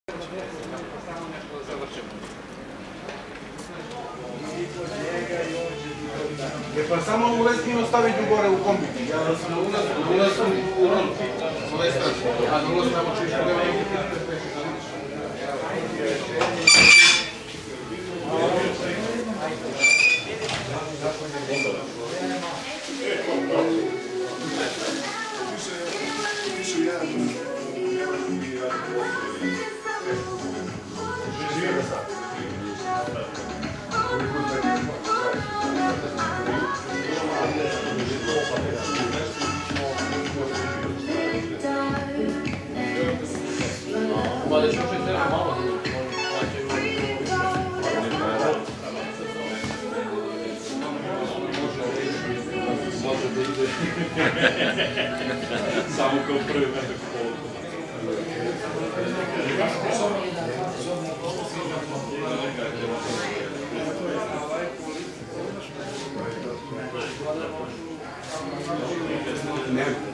Pa samo ovu lestinu staviti gore u kombiti. Ja sam ulazim u ronu. Ove strane. A da ulazim tamo čisto nema nekih Ma da ću učiti treba malo može da ide samo kao prvi metak polu.